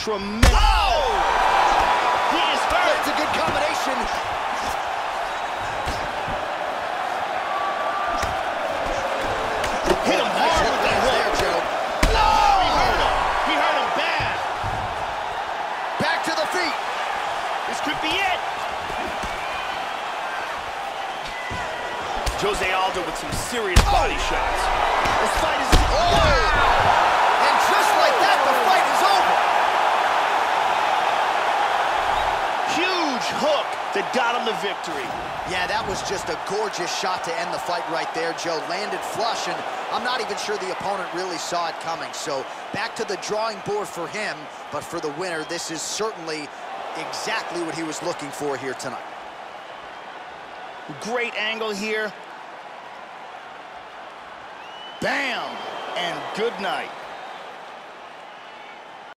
tremendous. Oh! He is hurt. That's a good combination. Hit him hard with that hook. There, Joe. No! He hurt him. He hurt him bad. Back to the feet. This could be it. Jose Aldo with some serious body shots. This fight is... And just like that, the fight is over. Huge hook that got him the victory. Yeah, that was just a gorgeous shot to end the fight right there, Joe. Landed flush, and I'm not even sure the opponent really saw it coming. So back to the drawing board for him, but for the winner, this is certainly exactly what he was looking for here tonight. Great angle here. Bam! And good night.